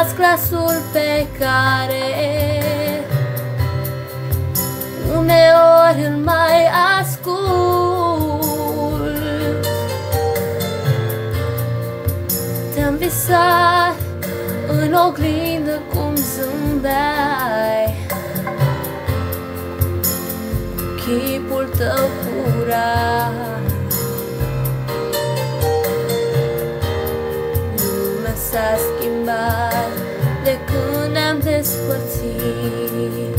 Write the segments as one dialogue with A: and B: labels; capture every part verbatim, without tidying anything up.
A: las glasul pe care uneori îl mai ascult. Te-am visat în oglindă cum zâmbeai, chipul tău curat. Lumea s-a schimbat de când ne-am despărțit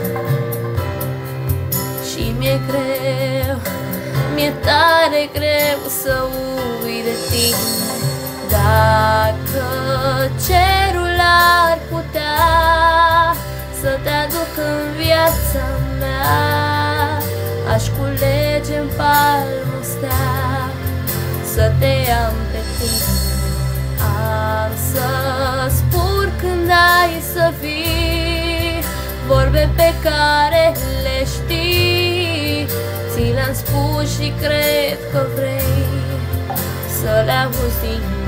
A: și mi-e greu, mi-e tare greu să uit de tine. Dacă cerul ar putea să te aduc în viața mea, aș culege în palmă stea să te am pe tine. Am să spun când ai să vii vorbe pe care le știi. Ți le-am spus și cred că vrei să le auzi din